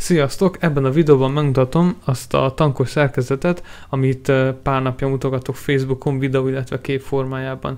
Sziasztok! Ebben a videóban megmutatom azt a tankos szerkezetet, amit pár napja mutogatok Facebookon videó, illetve kép formájában.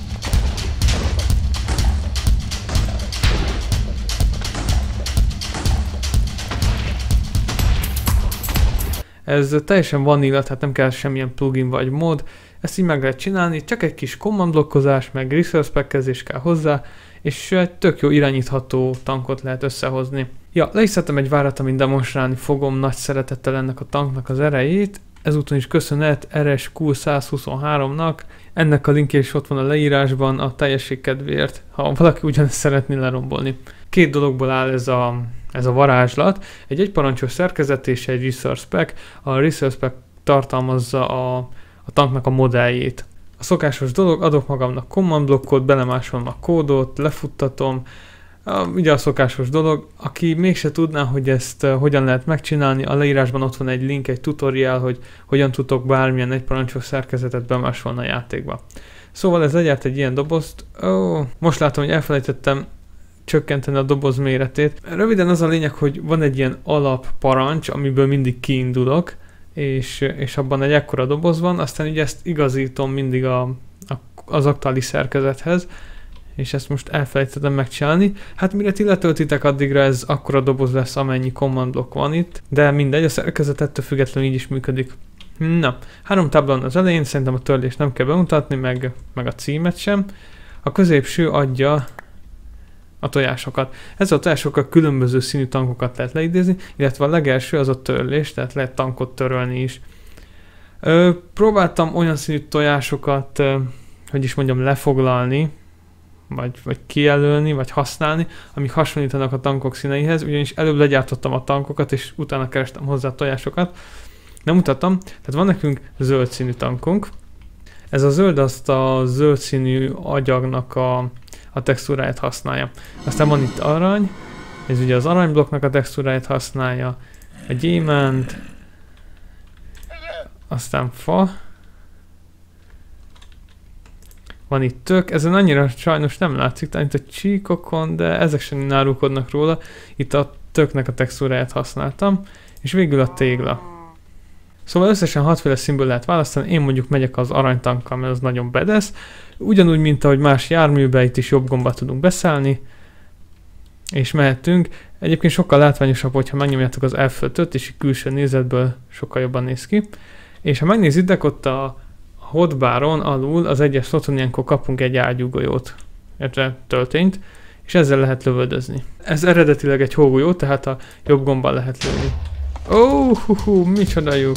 Ez teljesen vanilla, tehát nem kell semmilyen plugin vagy mod. Ezt így meg lehet csinálni, csak egy kis command blokkozás, meg resource packkezés kell hozzá, és egy tök jó irányítható tankot lehet összehozni. Ja, le is szedtem egy várat, amin demonstrálni fogom nagy szeretettel ennek a tanknak az erejét. Ezúton is köszönet RSQ123-nak. Ennek a linkje is ott van a leírásban a teljesség kedvéért, ha valaki ugyanezt szeretné lerombolni. Két dologból áll ez a varázslat. Egy parancsos szerkezet és egy resource pack. A resource pack tartalmazza a tanknak a modelljét. A szokásos dolog, adok magamnak command blokkot, belemásolom a kódot, lefuttatom. Ugye a szokásos dolog, aki mégse tudná, hogy ezt hogyan lehet megcsinálni, a leírásban ott van egy link, egy tutorial, hogy hogyan tudok bármilyen egyparancsos szerkezetet bemásolni a játékba. Szóval ez legyárt egy ilyen dobozt. Most látom, hogy elfelejtettem csökkenteni a doboz méretét. Röviden az a lényeg, hogy van egy ilyen alapparancs, amiből mindig kiindulok, és abban egy ekkora doboz van, aztán ugye ezt igazítom mindig az aktuális szerkezethez, és ezt most elfelejtettem megcsinálni. Hát mire ti letöltitek, addigra ez akkora doboz lesz, amennyi command block van itt, de mindegy, a szerkezet ettől függetlenül így is működik. Na, 3 tábla van az elején, szerintem a törlést nem kell bemutatni, meg a címet sem. A középső adja a tojásokat. Ezzel a tojásokkal különböző színű tankokat lehet leidézni, illetve a legelső az a törlés, tehát lehet tankot törölni is. Próbáltam olyan színű tojásokat, hogy is mondjam, lefoglalni, vagy kijelölni, vagy használni, amik hasonlítanak a tankok színeihez, ugyanis előbb legyártottam a tankokat, és utána kerestem hozzá a tojásokat. Nem mutattam, tehát van nekünk zöld színű tankunk. Ez a zöld azt a zöld színű agyagnak a textúráját használja. Aztán van itt arany, ez ugye az aranyblokknak a textúráját használja, a gyémánt, aztán fa, van itt tök, ezen annyira sajnos nem látszik, tehát itt a csíkokon, de ezek sem árulkodnak róla, itt a töknek a textúráját használtam, és végül a tégla. Szóval összesen 6 féle színből lehet választani, én mondjuk megyek az aranytankkal, mert az nagyon bedesz. Ugyanúgy, mint ahogy más járműbe, itt is jobb gombbal tudunk beszállni, és mehetünk. Egyébként sokkal látványosabb, hogyha megnyomjátok az F5-öt, és külső nézetből sokkal jobban néz ki. És ha megnézitek, ott a hotbaron alul az egyes sloton ilyenkor kapunk egy ágyúgolyót, illetve töltényt, és ezzel lehet lövöldözni. Ez eredetileg egy hógolyó, tehát a jobb gombbal lehet lőni. Micsoda lyuk!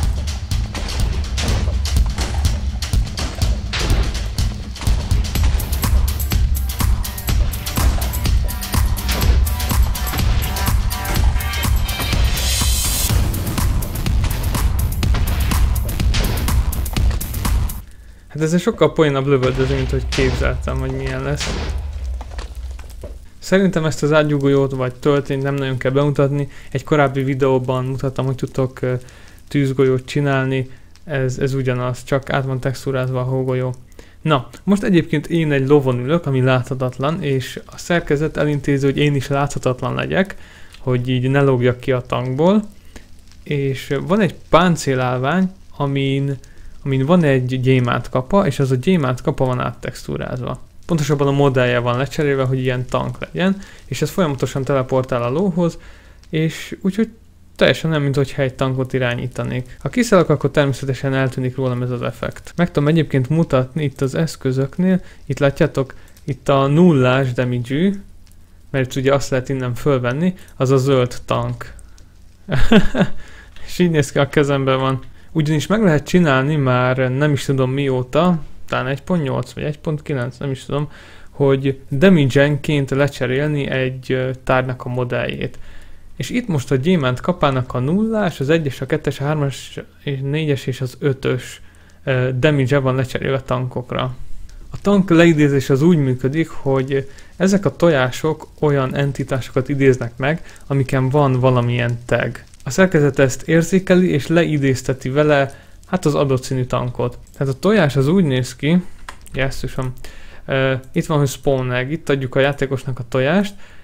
Hát ez sokkal poénabb lövöldöző, mint hogy képzeltem, hogy milyen lesz. Szerintem ezt az ágyúgolyót vagy töltényt nem nagyon kell bemutatni. Egy korábbi videóban mutattam, hogy tudtok tűzgolyót csinálni. Ez ugyanaz, csak át van textúrázva a hógolyó. Na, most egyébként én egy lovon ülök, ami láthatatlan, és a szerkezet elintézi, hogy én is láthatatlan legyek, hogy így ne lógjak ki a tankból. És van egy páncélállvány, amin van egy gyémánt kapa, és az a gyémánt kapa van áttextúrázva. Pontosabban a modellje van lecserélve, hogy ilyen tank legyen, és ez folyamatosan teleportál a lóhoz, és úgyhogy teljesen nem, mintha egy tankot irányítanék. Ha kiszállok, akkor természetesen eltűnik rólam ez az effekt. Meg tudom egyébként mutatni itt az eszközöknél, itt látjátok, itt a nullás damage-ű, mert ugye azt lehet innen fölvenni, az a zöld tank. És így néz ki, a kezemben van. Ugyanis meg lehet csinálni már nem is tudom mióta, talán 1.8 vagy 1.9, nem is tudom, hogy damage-enként lecserélni egy tárgynak a modelljét. És itt most a gyémánt kapának a 0-as, az 1-es, a 2-es, a 3-as, a 4-es és az 5-ös damage-e van lecserélve tankokra. A tank leidézés az úgy működik, hogy ezek a tojások olyan entitásokat idéznek meg, amiken van valamilyen tag. A szerkezet ezt érzékeli és leidézteti vele hát az adott színű tankot. Tehát a tojás az úgy néz ki, jesszusom, itt van, hogy spawn egg, itt adjuk a játékosnak a tojást,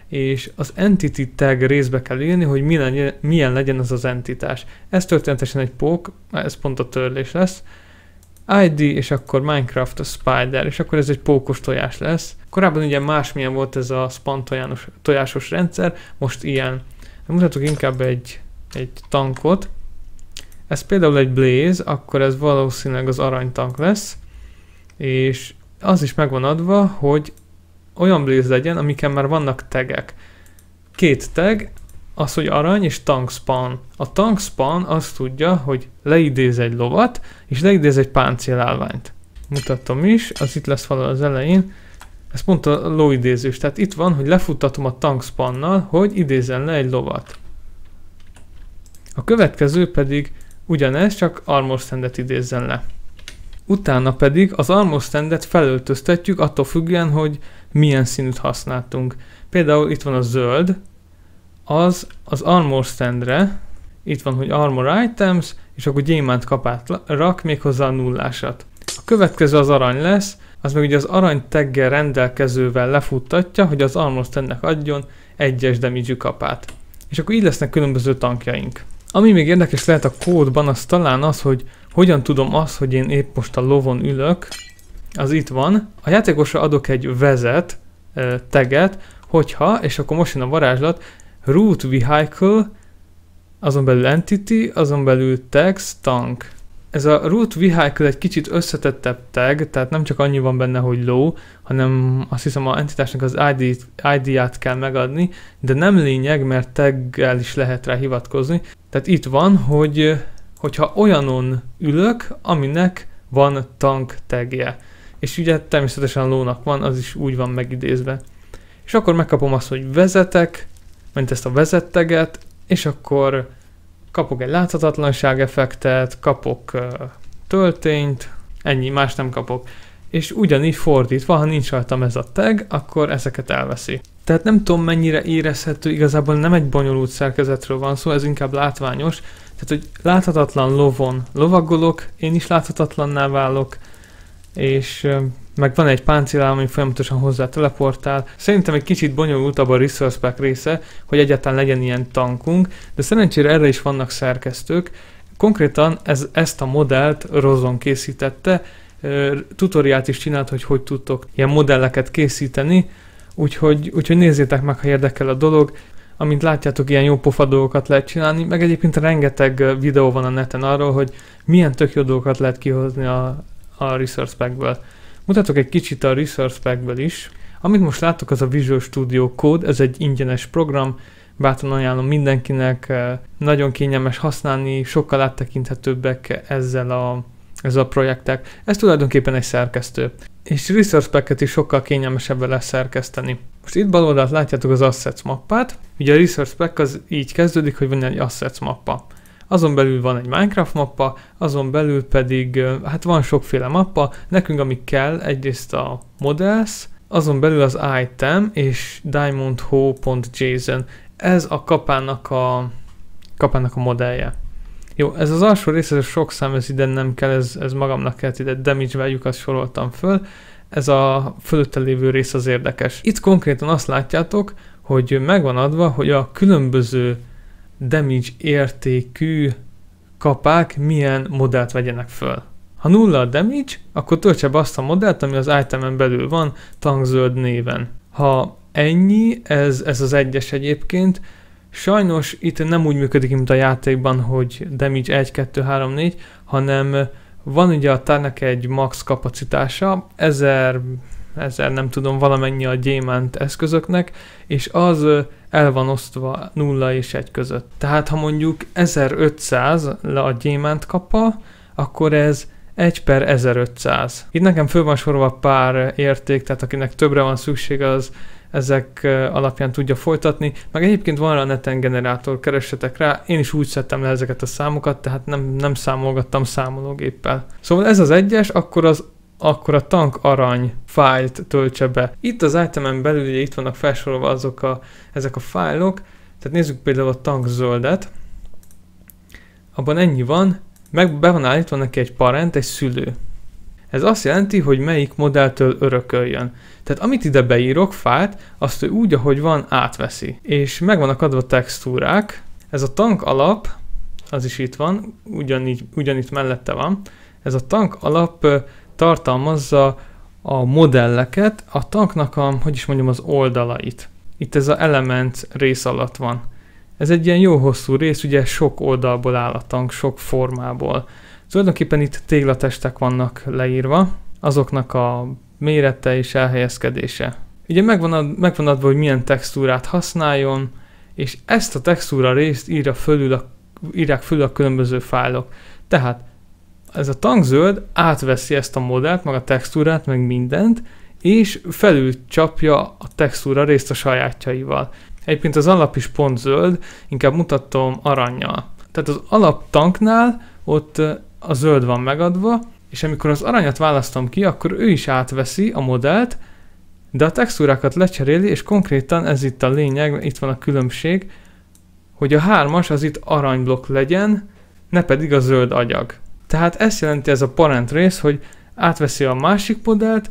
és az entity tag részbe kell írni, hogy milyen legyen az az entitás. Ez történetesen egy poke, ez pont a törlés lesz. ID, és akkor Minecraft a spider, és akkor ez egy pókos tojás lesz. Korábban ugye másmilyen volt ez a span tojásos rendszer, most ilyen. Mutatok inkább egy tankot. Ez például egy blaze, akkor ez valószínűleg az aranytank lesz, és az is meg van adva, hogy olyan blaze legyen, amiken már vannak tagek. Két tag, az, hogy arany és tank spawn. A tank spawn azt tudja, hogy leidéz egy lovat, és leidéz egy páncélállványt. Mutatom is, az itt lesz valahol az elején. Ez pont a lóidézős, tehát itt van, hogy lefuttatom a tank spawnnal, hogy idézzen le egy lovat. A következő pedig ugyanez, csak armor standet idézzen le. Utána pedig az armor standet felöltöztetjük attól függően, hogy milyen színűt használtunk. Például itt van a zöld, az armor standre, itt van, hogy armor items, és akkor gyémánt kapát rak, méghozzá a nullásat. A következő az arany lesz, az meg ugye az arany taggel rendelkezővel lefuttatja, hogy az armor standnek adjon egyes damage kapát. És akkor így lesznek különböző tankjaink. Ami még érdekes lehet a kódban, az talán az, hogy hogyan tudom azt, hogy én épp most a lovon ülök, az itt van. A játékosra adok egy vezet taget, hogyha, és akkor most jön a varázslat, root vehicle, azon belül entity, azon belül tags, tank. Ez a root vehicle egy kicsit összetettebb tag, tehát nem csak annyi van benne, hogy low, hanem azt hiszem a entitásnak az ID-ját kell megadni, de nem lényeg, mert taggel is lehet rá hivatkozni. Tehát itt van, hogyha olyanon ülök, aminek van tank tagje. És ugye természetesen lónak van, az is úgy van megidézve. És akkor megkapom azt, hogy vezetek, mint ezt a vezetteget, és akkor kapok egy láthatatlanság effektet, kapok töltényt, ennyi, más nem kapok. És ugyanígy fordítva, ha nincs rajtam ez a tag, akkor ezeket elveszi. Tehát nem tudom mennyire érezhető, igazából nem egy bonyolult szerkezetről van szó, ez inkább látványos. Tehát, hogy láthatatlan lovon lovagolok, én is láthatatlanná válok, és meg van egy páncélálom, ami folyamatosan hozzá teleportál. Szerintem egy kicsit bonyolultabb a resource pack része, hogy egyáltalán legyen ilyen tankunk, de szerencsére erre is vannak szerkesztők. Konkrétan ezt a modellt Rozon készítette, tutoriált is csinált, hogy tudtok ilyen modelleket készíteni, úgyhogy nézzétek meg, ha érdekel a dolog. Amint látjátok, ilyen jó pofa dolgokat lehet csinálni, meg egyébként rengeteg videó van a neten arról, hogy milyen tök jó dolgokat lehet kihozni a Resource Packből. Mutatok egy kicsit a Resource Packből is. Amit most láttok, az a Visual Studio Code, ez egy ingyenes program, bátran ajánlom mindenkinek, nagyon kényelmes használni, sokkal áttekinthetőbbek ezzel a projektek. Ez tulajdonképpen egy szerkesztő. És Resource Packet is sokkal kényelmesebben lesz szerkeszteni. Most itt bal oldalt látjátok az Assets mappát. Ugye a Resource Pack az így kezdődik, hogy van egy Assets mappa. Azon belül van egy Minecraft mappa, azon belül pedig, hát van sokféle mappa. Nekünk ami kell, egyrészt a Models, azon belül az Item és diamondho.json. Ez a kapának a modellje. Jó, ez az alsó rész, ez a sok szám, ez ide nem kell, ez magamnak kellett ide, damage value-kat soroltam föl. Ez a fölötte lévő rész az érdekes. Itt konkrétan azt látjátok, hogy megvan adva, hogy a különböző damage értékű kapák milyen modellt vegyenek föl. Ha nulla a damage, akkor töltse be azt a modellt, ami az itemen belül van, tankzöld néven. Ha ennyi, ez az egyes egyébként, sajnos itt nem úgy működik, mint a játékban, hogy damage 1, 2, 3, 4, hanem van ugye a tárnak egy max kapacitása, 1000 nem tudom, valamennyi a gyémánt eszközöknek, és az el van osztva 0 és 1 között. Tehát ha mondjuk 1500 le a gyémánt kapa, akkor ez 1/1500. Itt nekem föl van sorolva pár érték, tehát akinek többre van szüksége, az ezek alapján tudja folytatni. Meg egyébként van rá a neten generátor, keressetek rá. Én is úgy szedtem le ezeket a számokat, tehát nem számolgattam számológéppel. Szóval ez az egyes, akkor a tank arany fájlt töltse be. Itt az itemen belül ugye itt vannak felsorolva ezek a fájlok. Tehát nézzük például a tank zöldet. Abban ennyi van, meg be van állítva neki egy parent, egy szülő. Ez azt jelenti, hogy melyik modelltől örököljön. Tehát amit ide beírok, fájlt, azt ő úgy, ahogy van, átveszi. És meg vannak adva textúrák. Ez a tank alap, az is itt van, ugyanitt mellette van. Ez a tank alap tartalmazza a modelleket, a tanknak az oldalait. Itt ez az element rész alatt van. Ez egy ilyen jó hosszú rész, ugye sok oldalból áll a tank, sok formából. Tulajdonképpen itt téglatestek vannak leírva, azoknak a mérete és elhelyezkedése. Ugye megvan adva, hogy milyen textúrát használjon, és ezt a textúra részt írják fölül a különböző fájlok. Tehát ez a tankzöld átveszi ezt a modellt, meg a textúrát, meg mindent, és felülcsapja a textúra részt a sajátjaival. Egyébként az alap is pont zöld, inkább mutatom arannyal. Tehát az alaptanknál ott a zöld van megadva, és amikor az aranyat választom ki, akkor ő is átveszi a modellt, de a textúrákat lecseréli, és konkrétan ez itt a lényeg, itt van a különbség, hogy a 3-as az itt aranyblokk legyen, ne pedig a zöld agyag. Tehát ezt jelenti ez a parent rész, hogy átveszi a másik modellt,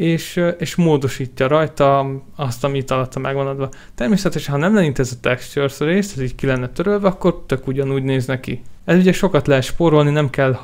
és módosítja rajta azt, amit alatta megvan adva. Természetesen, ha nem lenne itt ez a textures rész, ez így ki lenne törölve, akkor tök ugyanúgy néz neki. Ez ugye sokat lehet spórolni, nem kell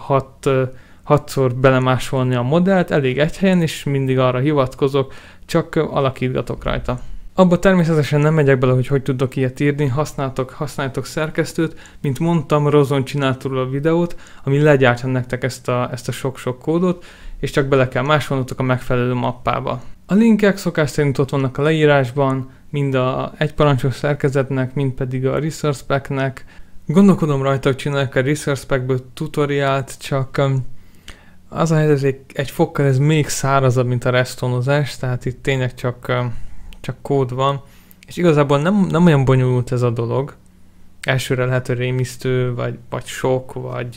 6-szor belemásolni a modellt, elég egy helyen, és mindig arra hivatkozok, csak alakítgatok rajta. Abba természetesen nem megyek bele, hogy tudok ilyet írni, használjátok szerkesztőt, mint mondtam, Rozon csinált róla a videót, ami legyártja nektek ezt a sok-sok kódot, és csak bele kell másolnotok a megfelelő mappába. A linkek szokás szerint ott vannak a leírásban, mind a egyparancsos szerkezetnek, mind pedig a resource packnek. Gondolkodom rajta, hogy csináljak a resource packből tutoriált, csak az a helyzet, egy fokkal ez még szárazabb, mint a restonozás, tehát itt tényleg csak kód van, és igazából nem olyan bonyolult ez a dolog. Elsőre lehet, hogy rémisztő, vagy sok,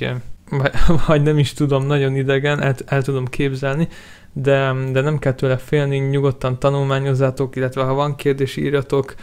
vagy nem is tudom, nagyon idegen, el tudom képzelni, de nem kell tőle félni, nyugodtan tanulmányozzátok, illetve ha van kérdés, írjatok.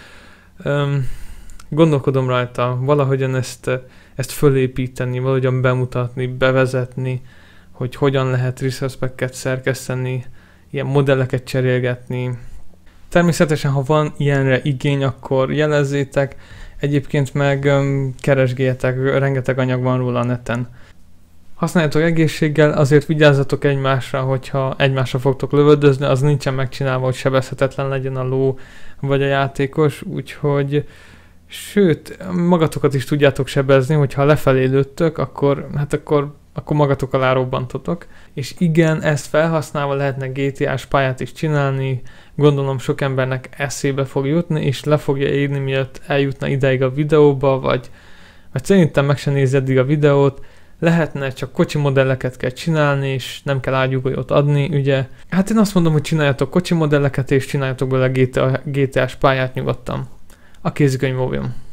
Gondolkodom rajta, valahogyan ezt fölépíteni, valahogyan bemutatni, bevezetni, hogy hogyan lehet resource packet szerkeszteni, ilyen modelleket cserélgetni. Természetesen, ha van ilyenre igény, akkor jelezzétek, egyébként meg keresgéljetek, rengeteg anyag van róla a neten. Használjátok egészséggel, azért vigyázzatok egymásra, hogyha egymásra fogtok lövöldözni, az nincsen megcsinálva, hogy sebezhetetlen legyen a ló vagy a játékos, úgyhogy sőt, magatokat is tudjátok sebezni, hogyha lefelé lőttök, akkor magatok alá robbantotok. És igen, ezt felhasználva lehetne GTA-s pályát is csinálni, gondolom sok embernek eszébe fog jutni, és le fogja írni, mielőtt eljutna ideig a videóba, vagy szerintem meg se nézi eddig a videót. Lehetne, csak kocsi modelleket kell csinálni, és nem kell ágyúgolyót adni, ugye. Hát én azt mondom, hogy csináljatok kocsi modelleket, és csináljatok bele GTA-s pályát nyugodtan. A kézikönyv óvjon.